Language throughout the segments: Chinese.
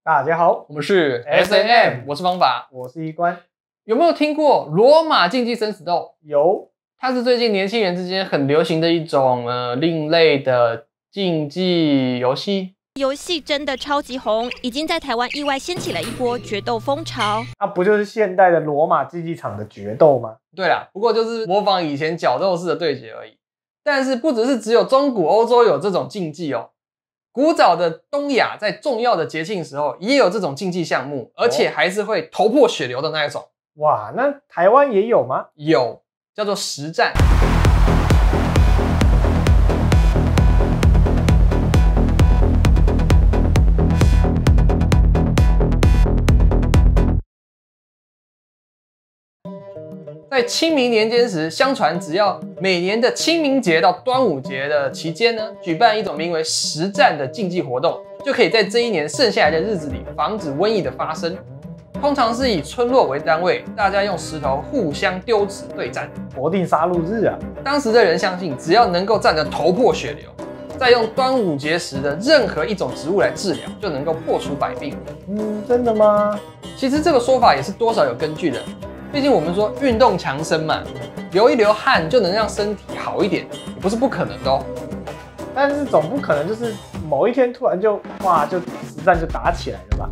大家好， 我们是 SNM， 我是方法， 我是一关。 有没有听过罗马竞技生死斗？ 有， 它是最近年轻人之间很流行的一种另类的竞技游戏。 游戏真的超级红，已经在台湾意外掀起了一波决斗风潮。 那不就是现代的罗马竞技场的决斗吗？ 对啦，不过就是模仿以前角斗士的对决而已。但是不只有中古欧洲有这种竞技哦。古早的东亚在重要的节庆时候也有这种竞技项目，而且还是会头破血流的那一种。 哇，那台湾也有吗？ 有，叫做实战。在清明年间时，相传只要每年的清明节到端午节的期间呢，举办一种名为实战的竞技活动，就可以在这一年剩下来的日子里防止瘟疫的发生。通常是以村落为单位，大家用石头互相丢掷对战， 国定杀戮日啊！ 当时的人相信，只要能够战得头破血流，再用端午节时的任何一种植物来治疗，就能够破除百病。 真的吗？ 其实这个说法也是多少有根据的。毕竟我们说运动强身嘛，流一流汗就能让身体好一点，也不是不可能的哦。 但是总不可能就是某一天突然就实战就打起来了吧？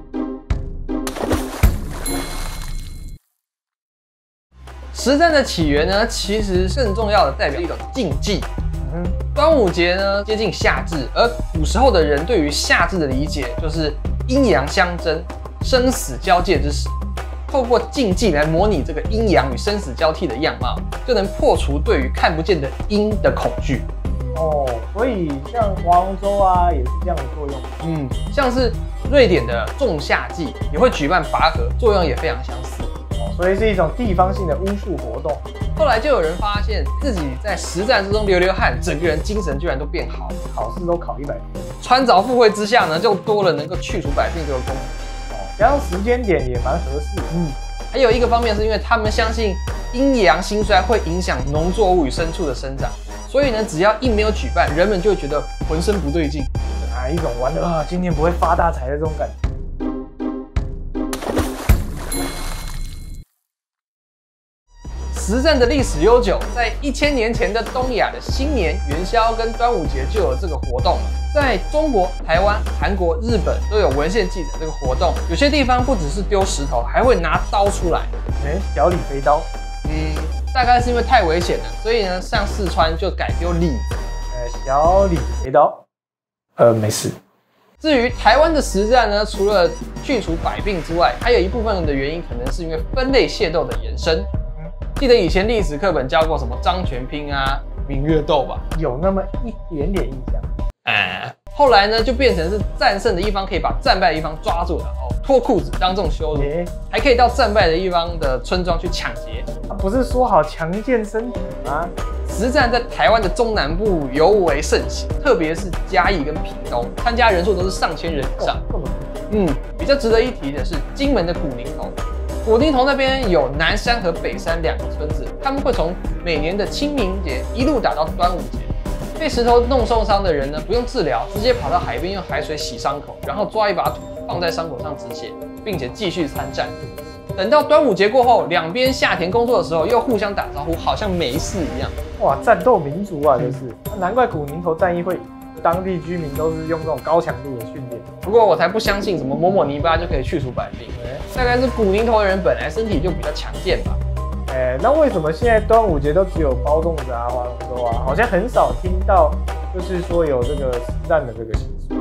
实战的起源呢，其实更重要的代表一种竞技。端午节呢接近夏至，而古时候的人对于夏至的理解就是阴阳相争、生死交界之时。透过竞技来模拟这个阴阳与生死交替的样貌，就能破除对于看不见的阴的恐惧。 哦，所以像划龙舟啊，也是这样的作用。 像是瑞典的仲夏季也会举办拔河，作用也非常相似。 所以是一种地方性的巫术活动。 后来就有人发现自己在实战之中流汗，整个人精神居然都变好了， 考试都考100分。 穿凿附会之下呢，就多了能够去除百病这个功能。 加上时间点也蛮合适的。 还有一个方面是因为他们相信阴阳兴衰会影响农作物与牲畜的生长，所以呢，只要一没有举办，人们就会觉得浑身不对劲， 一种玩的今年不会发大财的这种感觉。 实战的历史悠久，在1000年前的东亚的新年、元宵跟端午节就有这个活动了。在中国、台湾、韩国、日本都有文献记载这个活动。有些地方不只是丢石头，还会拿刀出来。 小李飞刀。 大概是因为太危险了，所以呢，像四川就改丢李子。 小李飞刀。没事。 至于台湾的实战呢，除了去除百病之外，还有一部分的原因可能是因为分类械斗的延伸。记得以前历史课本教过什么张全拼啊、明月斗吧？ 有那么一点点印象。 后来呢，就变成是战胜的一方可以把战败的一方抓住，然后脱裤子当众羞辱，还可以到战败的一方的村庄去抢劫。 不是说好强健身体吗？ 实战在台湾的中南部尤为盛行，特别是嘉义跟屏东，参加人数都是上千人以上。比较值得一提的是金门的古宁头。古宁头那边有南山和北山2个村子，他们会从每年的清明节一路打到端午节。被石头弄受伤的人呢，不用治疗，直接跑到海边用海水洗伤口，然后抓一把土放在伤口上止血，并且继续参战。等到端午节过后，两边下田工作的时候，又互相打招呼，好像没事一样。 哇，战斗民族啊，这是难怪古宁头战役会，当地居民都是用这种高强度的训练。 不过我才不相信什么抹抹泥巴就可以去除百病，大概是古宁头的人本来身体就比较强健吧。 那为什么现在端午节都只有包粽子啊、划龙舟啊，好像很少听到，就是说有这个实战的这个习俗？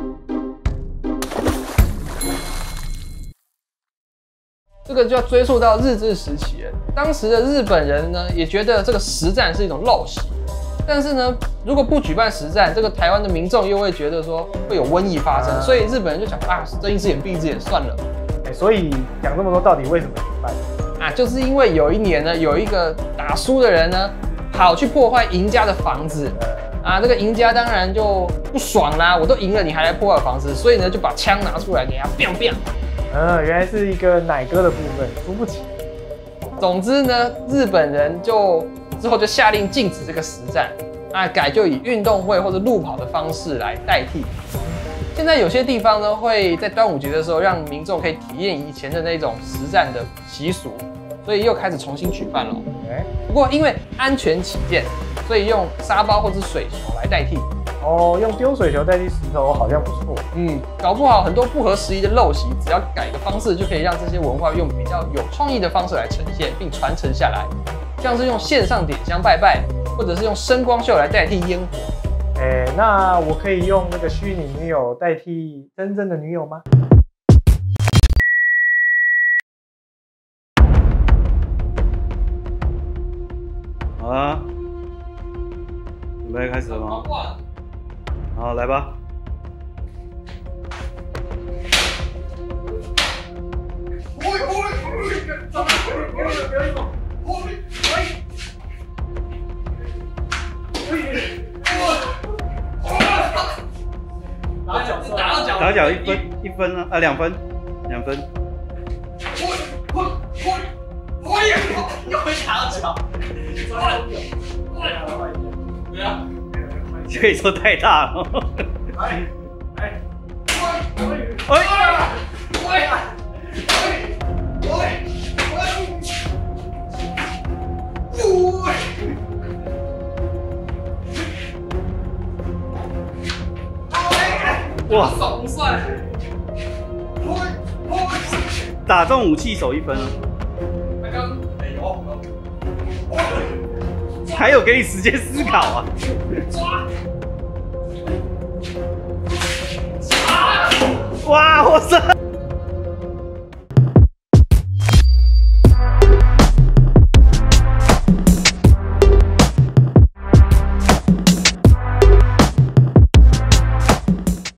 这个就要追溯到日治时期了。当时的日本人呢，也觉得这个实战是一种陋习，但是呢，如果不举办实战，这个台湾的民众又会觉得说会有瘟疫发生，所以日本人就想睁一只眼闭一只眼算了。 所以讲这么多，到底为什么举办？ 就是因为有一年呢，有一个打输的人呢，跑去破坏赢家的房子，这个赢家当然就不爽啦，我都赢了，你还来破坏房子，所以呢就把枪拿出来给他 biang biang。 原来是一个奶哥的部分，输不起。 总之呢，日本人之后就下令禁止这个实战，改就以运动会或者路跑的方式来代替。 现在有些地方呢，会在端午节的时候让民众可以体验以前的那种实战的习俗，所以又开始重新举办了。不过因为安全起见，所以用沙包或是水球来代替。 哦，用丢水球代替石头好像不错。 搞不好很多不合时宜的陋习，只要改个方式，就可以让这些文化用比较有创意的方式来呈现，并传承下来。像是用线上点香拜拜，或者是用声光秀来代替烟火。 那我可以用那个虚拟女友代替真正的女友吗？ 好啊，准备开始了吗？好，来吧。打脚1分啊，2分。 又会打脚，对啊， 可以说太大了。 哇，爽不算。 打中武器手1分啊。还有给你时间思考啊！哇，获胜！